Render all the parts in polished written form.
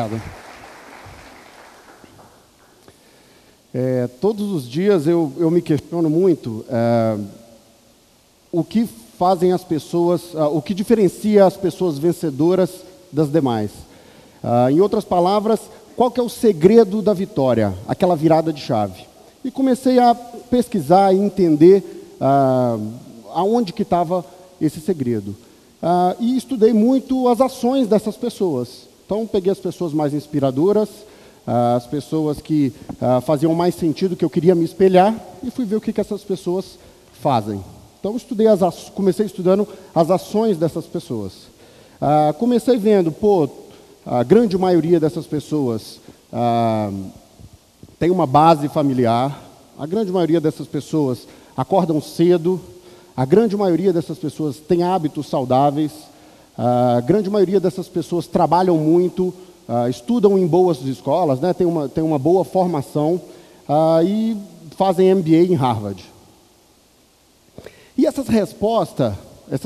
Obrigado. Todos os dias eu me questiono muito o que fazem as pessoas, o que diferencia as pessoas vencedoras das demais. Em outras palavras, qual que é o segredo da vitória, aquela virada de chave? E comecei a pesquisar e entender aonde que estava esse segredo. E estudei muito as ações dessas pessoas. Então, peguei as pessoas mais inspiradoras, as pessoas que faziam mais sentido, que eu queria me espelhar, e fui ver o que essas pessoas fazem. Então, comecei estudando as ações dessas pessoas. Comecei vendo, a grande maioria dessas pessoas tem uma base familiar, a grande maioria dessas pessoas acordam cedo, a grande maioria dessas pessoas tem hábitos saudáveis, a grande maioria dessas pessoas trabalham muito, estudam em boas escolas, né, tem uma boa formação e fazem MBA em Harvard. E essas respostas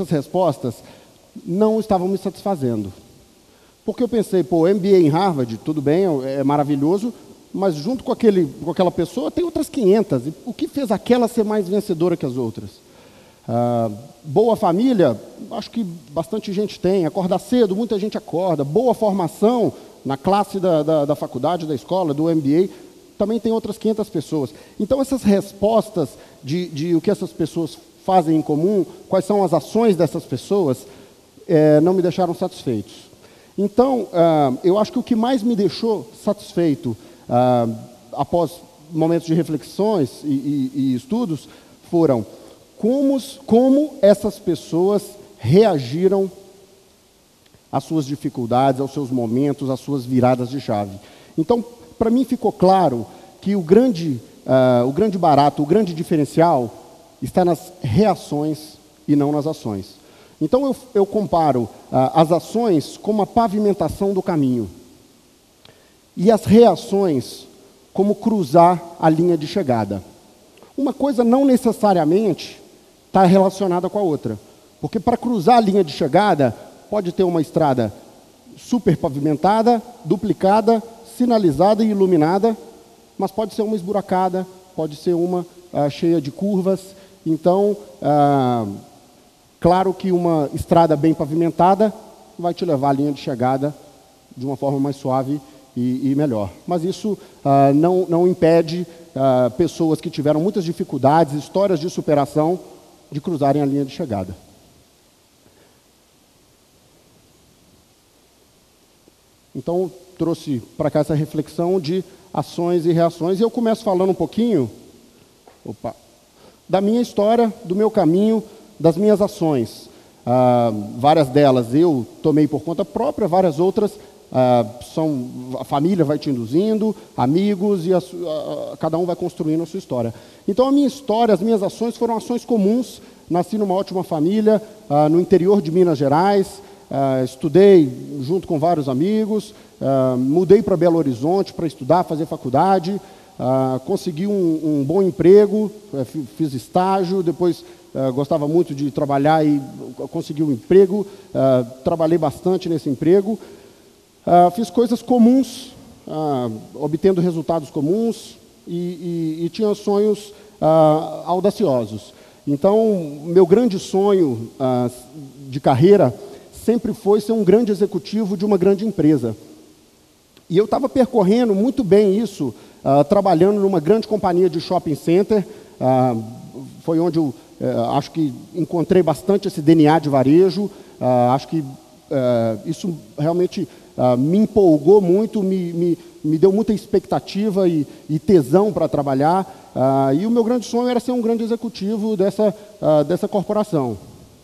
não estavam me satisfazendo. Porque eu pensei, MBA em Harvard, tudo bem, é maravilhoso, mas junto com aquela pessoa tem outras 500. E o que fez aquela ser mais vencedora que as outras? Boa família, acho que bastante gente tem. Acordar cedo, muita gente acorda. Boa formação na classe da faculdade, da escola, do MBA, também tem outras 500 pessoas. Então, essas respostas de o que essas pessoas fazem em comum, quais são as ações dessas pessoas, não me deixaram satisfeitos. Então, eu acho que o que mais me deixou satisfeito, após momentos de reflexões e estudos, foram como essas pessoas reagiram às suas dificuldades, aos seus momentos, às suas viradas de chave. Então, para mim ficou claro que o grande barato, o grande diferencial está nas reações e não nas ações. Então, eu comparo as ações como a pavimentação do caminho e as reações como cruzar a linha de chegada. Uma coisa não necessariamente está relacionada com a outra, porque para cruzar a linha de chegada pode ter uma estrada super pavimentada, duplicada, sinalizada e iluminada, mas pode ser uma esburacada, pode ser uma cheia de curvas. Então, claro que uma estrada bem pavimentada vai te levar à linha de chegada de uma forma mais suave e melhor. Mas isso não impede pessoas que tiveram muitas dificuldades, histórias de superação, de cruzarem a linha de chegada. Então, trouxe para cá essa reflexão de ações e reações, e eu começo falando um pouquinho da minha história, do meu caminho, das minhas ações. Várias delas eu tomei por conta própria, várias outras a família vai te induzindo, amigos, e cada um vai construindo a sua história. Então, a minha história, as minhas ações foram ações comuns. Nasci numa ótima família, no interior de Minas Gerais, estudei junto com vários amigos, mudei para Belo Horizonte para estudar, fazer faculdade, consegui um bom emprego, fiz estágio, depois gostava muito de trabalhar e consegui um emprego, trabalhei bastante nesse emprego, fiz coisas comuns, obtendo resultados comuns e tinha sonhos audaciosos. Então, meu grande sonho de carreira sempre foi ser um grande executivo de uma grande empresa. E eu estava percorrendo muito bem isso, trabalhando numa grande companhia de shopping center, foi onde eu acho que encontrei bastante esse DNA de varejo, acho que isso realmente me empolgou muito, me deu muita expectativa e tesão para trabalhar, e o meu grande sonho era ser um grande executivo dessa corporação.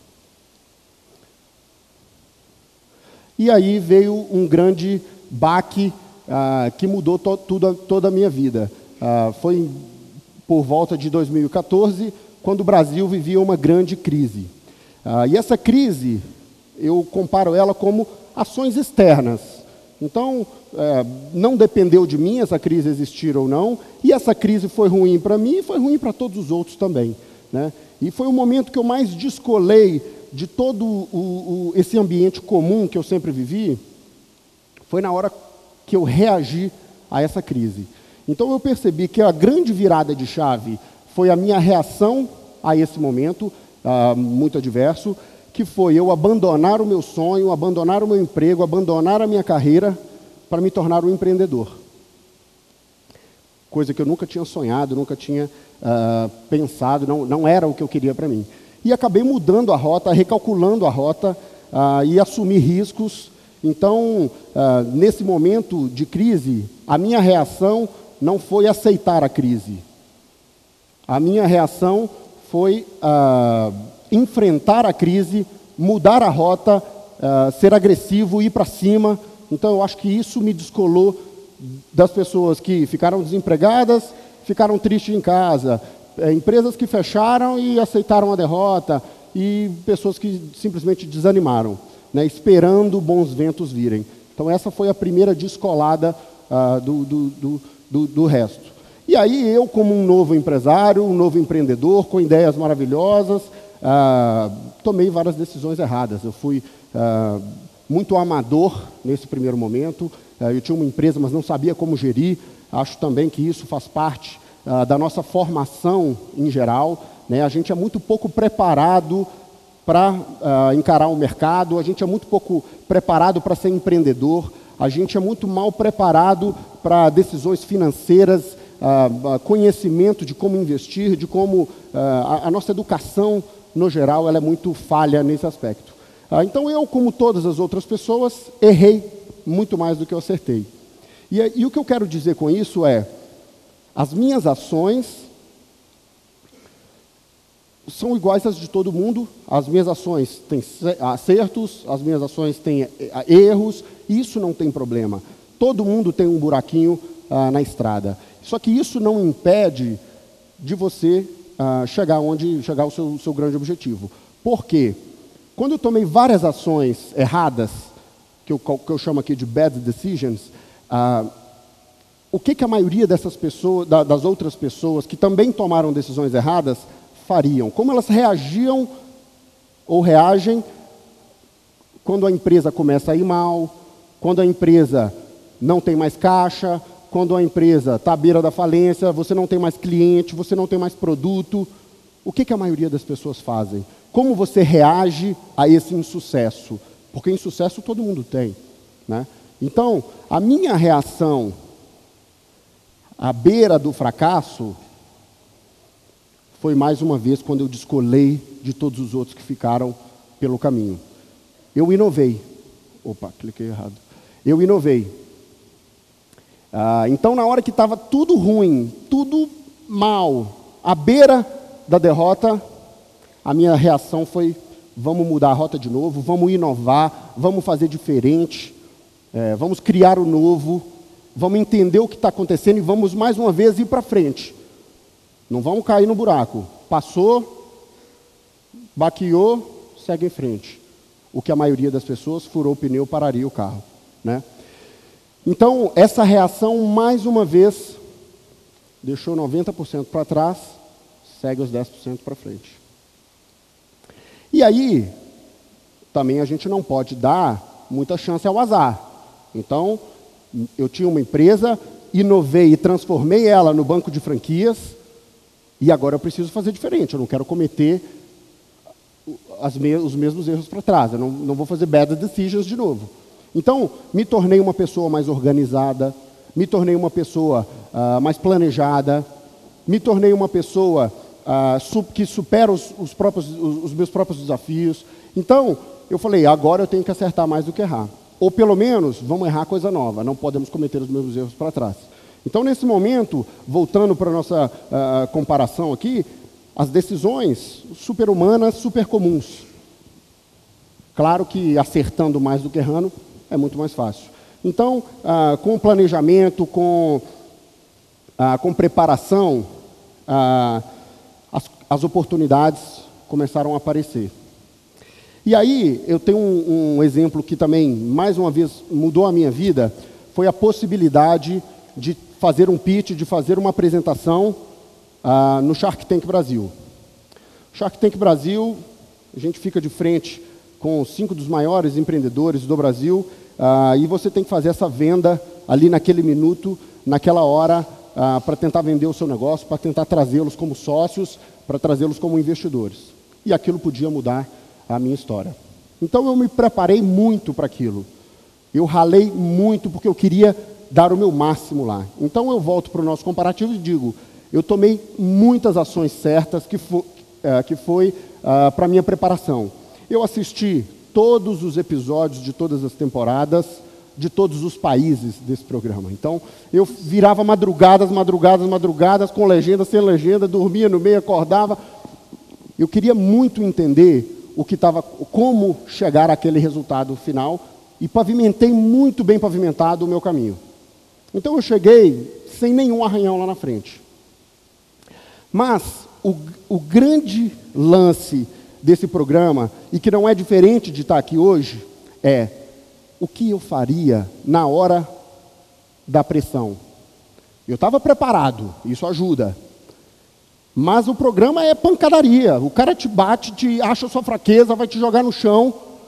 E aí veio um grande baque que mudou toda a minha vida. Foi por volta de 2014, quando o Brasil vivia uma grande crise. E essa crise, eu comparo ela como ações externas. Então, não dependeu de mim essa crise existir ou não, e essa crise foi ruim para mim e foi ruim para todos os outros também, né? E foi o momento que eu mais descolei de todo esse ambiente comum que eu sempre vivi, foi na hora que eu reagi a essa crise. Então eu percebi que a grande virada de chave foi a minha reação a esse momento muito adverso, que foi eu abandonar o meu sonho, abandonar o meu emprego, abandonar a minha carreira para me tornar um empreendedor. Coisa que eu nunca tinha sonhado, nunca tinha pensado, não era o que eu queria para mim. E acabei mudando a rota, recalculando a rota e assumi riscos. Então, nesse momento de crise, a minha reação não foi aceitar a crise. A minha reação foi enfrentar a crise, mudar a rota, ser agressivo, ir para cima. Então, eu acho que isso me descolou das pessoas que ficaram desempregadas, ficaram tristes em casa, empresas que fecharam e aceitaram a derrota, e pessoas que simplesmente desanimaram, né, esperando bons ventos virem. Então, essa foi a primeira descolada do resto. E aí, eu, como um novo empresário, um novo empreendedor, com ideias maravilhosas, tomei várias decisões erradas. Eu fui muito amador nesse primeiro momento. Eu tinha uma empresa, mas não sabia como gerir. Acho também que isso faz parte da nossa formação em geral, né? A gente é muito pouco preparado para encarar o mercado, a gente é muito pouco preparado para ser empreendedor, a gente é muito mal preparado para decisões financeiras, conhecimento de como investir, de como a nossa educação, no geral, ela é muito falha nesse aspecto. Então, eu, como todas as outras pessoas, errei muito mais do que eu acertei. E o que eu quero dizer com isso é, as minhas ações são iguais às de todo mundo, as minhas ações têm acertos, as minhas ações têm erros, e isso não tem problema. Todo mundo tem um buraquinho na estrada. Só que isso não impede de você chegar ao seu grande objetivo. Por quê? Quando eu tomei várias ações erradas, que eu chamo aqui de bad decisions, o que a maioria dessas pessoas, das outras pessoas que também tomaram decisões erradas, fariam? Como elas reagiam ou reagem quando a empresa começa a ir mal, quando a empresa não tem mais caixa, quando a empresa está à beira da falência, você não tem mais cliente, você não tem mais produto? O que a maioria das pessoas fazem? Como você reage a esse insucesso? Porque insucesso todo mundo tem, né? Então, a minha reação à beira do fracasso foi, mais uma vez, quando eu descolei de todos os outros que ficaram pelo caminho. Eu inovei. Opa, cliquei errado. Eu inovei. Então, na hora que estava tudo ruim, tudo mal, à beira da derrota, a minha reação foi: vamos mudar a rota de novo, vamos inovar, vamos fazer diferente, vamos criar o novo, vamos entender o que está acontecendo e vamos, mais uma vez, ir para frente. Não vamos cair no buraco. Passou, baqueou, segue em frente. O que a maioria das pessoas, furou o pneu, pararia o carro, né? Então, essa reação, mais uma vez, deixou 90% para trás, segue os 10% para frente. E aí, também a gente não pode dar muita chance ao azar. Então, eu tinha uma empresa, inovei e transformei ela no banco de franquias, e agora eu preciso fazer diferente. Eu não quero cometer os mesmos erros para trás. Eu não vou fazer bad decisions de novo. Então, me tornei uma pessoa mais organizada, me tornei uma pessoa mais planejada, me tornei uma pessoa que supera os meus próprios desafios. Então, eu falei, agora eu tenho que acertar mais do que errar. Ou, pelo menos, vamos errar coisa nova, não podemos cometer os mesmos erros para trás. Então, nesse momento, voltando para a nossa comparação aqui, as decisões super-humanas, super comuns. Claro que acertando mais do que errando é muito mais fácil. Então, com planejamento, com preparação, as oportunidades começaram a aparecer. E aí, eu tenho um exemplo que também, mais uma vez, mudou a minha vida, foi a possibilidade de fazer um pitch, de fazer uma apresentação no Shark Tank Brasil. Shark Tank Brasil, a gente fica de frente com 5 dos maiores empreendedores do Brasil, e você tem que fazer essa venda ali naquele minuto, naquela hora, para tentar vender o seu negócio, para tentar trazê-los como sócios, para trazê-los como investidores. E aquilo podia mudar a minha história. Então eu me preparei muito para aquilo. Eu ralei muito porque eu queria dar o meu máximo lá. Então eu volto para o nosso comparativo e digo, eu tomei muitas ações certas que foi para a minha preparação. Eu assisti todos os episódios de todas as temporadas, de todos os países desse programa. Então, eu virava madrugadas, com legenda, sem legenda, dormia no meio, acordava. Eu queria muito entender como chegar àquele resultado final e pavimentei muito bem pavimentado o meu caminho. Então, eu cheguei sem nenhum arranhão lá na frente. Mas, o grande lance desse programa, e que não é diferente de estar aqui hoje, é o que eu faria na hora da pressão. Eu estava preparado, isso ajuda. Mas o programa é pancadaria. O cara te bate, acha sua fraqueza, vai te jogar no chão.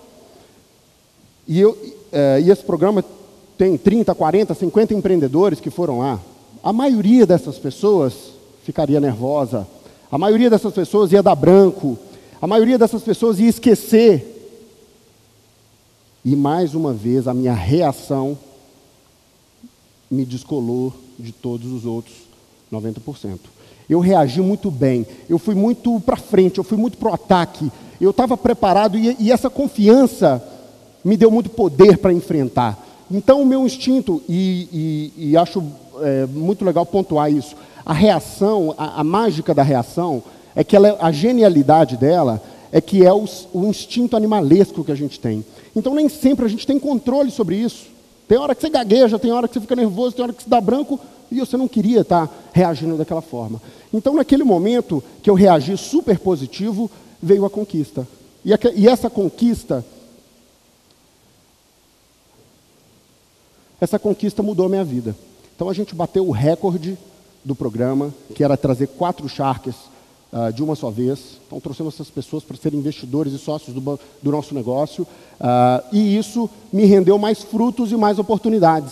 E esse programa tem 30, 40, 50 empreendedores que foram lá. A maioria dessas pessoas ficaria nervosa. A maioria dessas pessoas ia dar branco. A maioria dessas pessoas ia esquecer. E mais uma vez a minha reação me descolou de todos os outros 90%. Eu reagi muito bem, eu fui muito para frente, eu fui muito para o ataque. Eu estava preparado e essa confiança me deu muito poder para enfrentar. Então o meu instinto, e acho muito legal pontuar isso, a reação, a mágica da reação, é que a genialidade dela é que é o instinto animalesco que a gente tem. Então nem sempre a gente tem controle sobre isso. Tem hora que você gagueja, tem hora que você fica nervoso, tem hora que você dá branco, e você não queria estar reagindo daquela forma. Então naquele momento que eu reagi super positivo, veio a conquista. E essa conquista mudou a minha vida. Então a gente bateu o recorde do programa, que era trazer 4 Sharks de uma só vez. Então trouxemos essas pessoas para serem investidores e sócios do nosso negócio. E isso me rendeu mais frutos e mais oportunidades.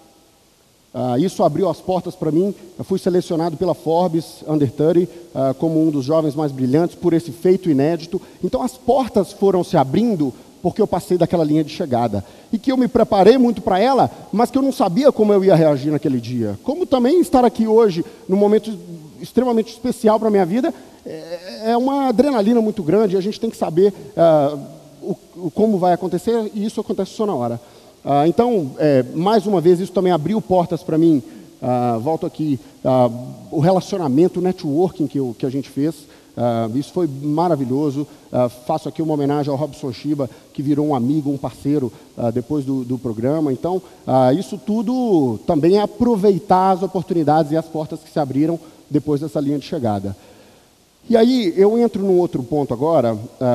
Isso abriu as portas para mim. Eu fui selecionado pela Forbes Under 30 como um dos jovens mais brilhantes por esse feito inédito. Então as portas foram se abrindo porque eu passei daquela linha de chegada. E que eu me preparei muito para ela, mas que eu não sabia como eu ia reagir naquele dia. Como também estar aqui hoje, num momento extremamente especial para a minha vida, é uma adrenalina muito grande. A gente tem que saber como vai acontecer, e isso acontece só na hora. Então, mais uma vez, isso também abriu portas para mim. Volto aqui, o relacionamento, o networking que a gente fez, isso foi maravilhoso. Faço aqui uma homenagem ao Robson Shiba, que virou um amigo, um parceiro, depois do programa. Então, isso tudo também é aproveitar as oportunidades e as portas que se abriram depois dessa linha de chegada. E aí, eu entro num outro ponto agora,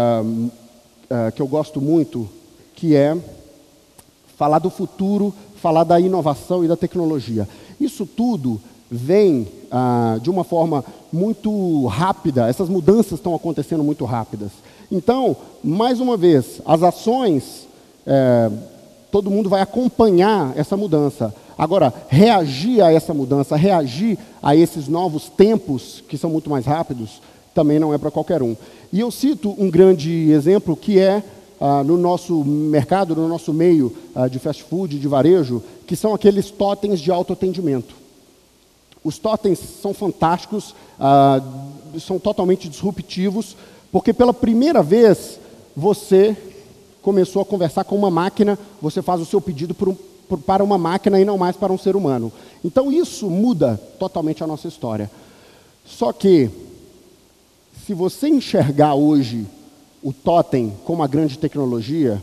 que eu gosto muito, que é falar do futuro, falar da inovação e da tecnologia. Isso tudo vem de uma forma muito rápida, essas mudanças estão acontecendo muito rápidas. Então, mais uma vez, as ações, todo mundo vai acompanhar essa mudança. Agora, reagir a essa mudança, reagir a esses novos tempos, que são muito mais rápidos, também não é para qualquer um. E eu cito um grande exemplo que é no nosso mercado, no nosso meio de fast food, de varejo, que são aqueles totens de autoatendimento. Os totens são fantásticos, são totalmente disruptivos, porque pela primeira vez você começou a conversar com uma máquina, você faz o seu pedido para uma máquina e não mais para um ser humano. Então isso muda totalmente a nossa história. Só que, se você enxergar hoje o totem como a grande tecnologia,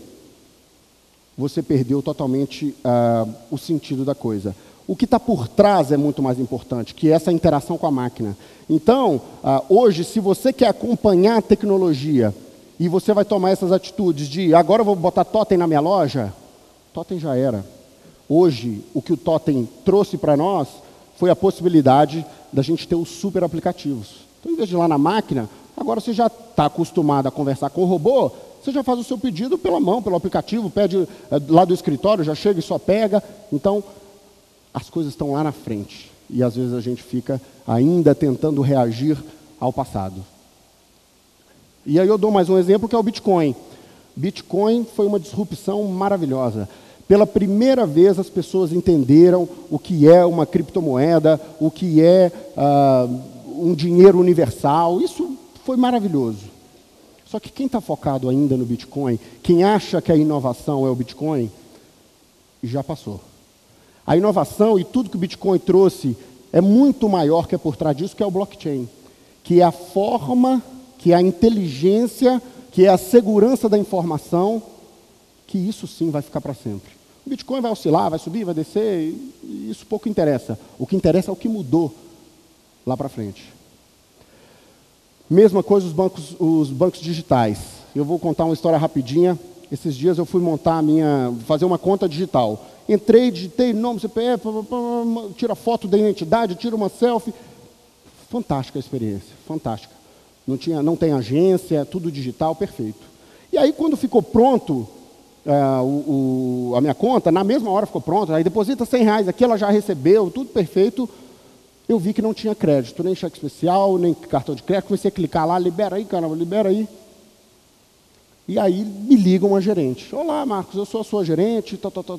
você perdeu totalmente o sentido da coisa. O que está por trás é muito mais importante, que é essa interação com a máquina. Então, hoje, se você quer acompanhar a tecnologia e você vai tomar essas atitudes de agora eu vou botar totem na minha loja, totem já era. Hoje, o que o totem trouxe para nós foi a possibilidade da gente ter os super aplicativos. Então, em vez de ir lá na máquina, agora você já está acostumado a conversar com o robô, você já faz o seu pedido pela mão, pelo aplicativo, pede lá do escritório, já chega e só pega. Então, as coisas estão lá na frente. E às vezes a gente fica ainda tentando reagir ao passado. E aí eu dou mais um exemplo, que é o Bitcoin. Bitcoin foi uma disrupção maravilhosa. Pela primeira vez as pessoas entenderam o que é uma criptomoeda, o que é um dinheiro universal. Isso foi maravilhoso. Só que quem está focado ainda no Bitcoin, quem acha que a inovação é o Bitcoin, já passou. A inovação e tudo que o Bitcoin trouxe é muito maior que é por trás disso, que é o blockchain. Que é a forma, que é a inteligência, que é a segurança da informação, que isso sim vai ficar para sempre. O Bitcoin vai oscilar, vai subir, vai descer, e isso pouco interessa. O que interessa é o que mudou lá para frente. Mesma coisa os bancos digitais. Eu vou contar uma história rapidinha. Esses dias eu fui fazer uma conta digital. Entrei, digitei nome, CPF, tira foto da identidade, tira uma selfie. Fantástica a experiência, fantástica. Não tem agência, tudo digital, perfeito. E aí quando ficou pronto a minha conta, na mesma hora ficou pronta, aí deposita R$100, aqui ela já recebeu, tudo perfeito. Eu vi que não tinha crédito, nem cheque especial, nem cartão de crédito. Comecei a clicar lá, libera aí, caramba, libera aí. E aí me liga uma gerente. Olá, Marcos, eu sou a sua gerente,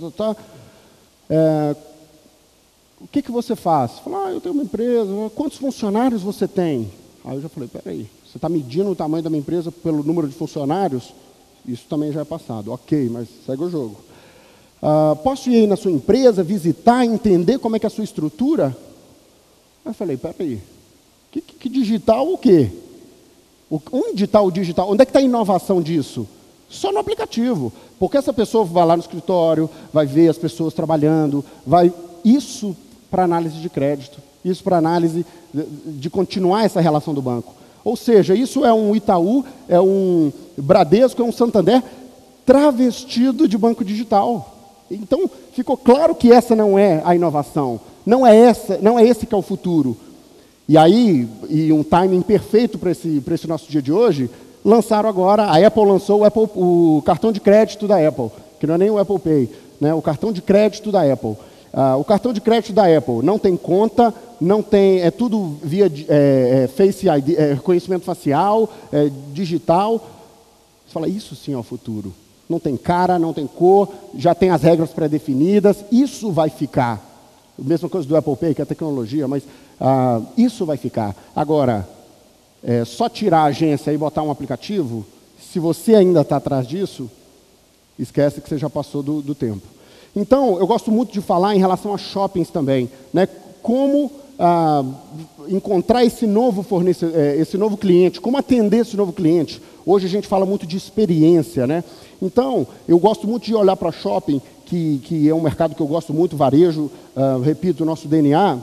o que você faz? Fala, eu tenho uma empresa, quantos funcionários você tem? Aí eu já falei, peraí, você está medindo o tamanho da minha empresa pelo número de funcionários? Isso também já é passado. Ok, mas segue o jogo. Posso ir aí na sua empresa, visitar, entender como é que é a sua estrutura? Aí eu falei, peraí, que digital o quê? Onde está o digital? Onde é que está a inovação disso? Só no aplicativo. Porque essa pessoa vai lá no escritório, vai ver as pessoas trabalhando, isso para análise de crédito, isso para análise de continuar essa relação do banco. Ou seja, isso é um Itaú, é um Bradesco, é um Santander travestido de banco digital. Então, ficou claro que essa não é a inovação, não é esse que é o futuro. E aí, um timing perfeito para esse nosso dia de hoje, lançaram agora, a Apple lançou o cartão de crédito da Apple, que não é nem o Apple Pay, né, o cartão de crédito da Apple. O cartão de crédito da Apple não tem conta, não tem, é tudo via Face ID, reconhecimento facial, digital. Você fala, isso sim é o futuro. Não tem cara, não tem cor, já tem as regras pré-definidas, isso vai ficar. A mesma coisa do Apple Pay, que é tecnologia, mas isso vai ficar. Agora, só tirar a agência e botar um aplicativo, se você ainda está atrás disso, esquece que você já passou do tempo. Então, eu gosto muito de falar em relação a shoppings também, né? Como encontrar esse novo fornecedor, esse novo cliente, como atender esse novo cliente. Hoje a gente fala muito de experiência, né? Então, eu gosto muito de olhar para shopping, que é um mercado que eu gosto muito, varejo, repito, o nosso DNA.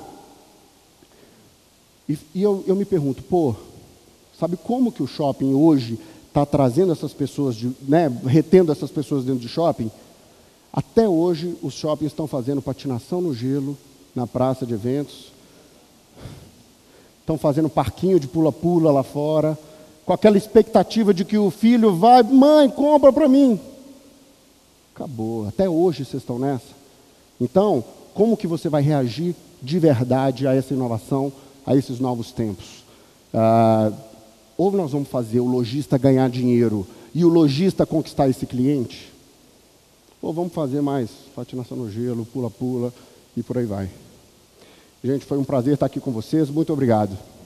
E eu me pergunto, sabe como que o shopping hoje está trazendo essas pessoas, retendo essas pessoas dentro de shopping? Até hoje, os shoppings estão fazendo patinação no gelo, na praça de eventos, estão fazendo parquinho de pula-pula lá fora, com aquela expectativa de que o filho vai, mãe, compra para mim. Acabou, até hoje vocês estão nessa. Então, como que você vai reagir de verdade a essa inovação, a esses novos tempos? Ou nós vamos fazer o lojista ganhar dinheiro e o lojista conquistar esse cliente? Ou vamos fazer mais patinação no gelo, pula-pula e por aí vai. Gente, foi um prazer estar aqui com vocês. Muito obrigado.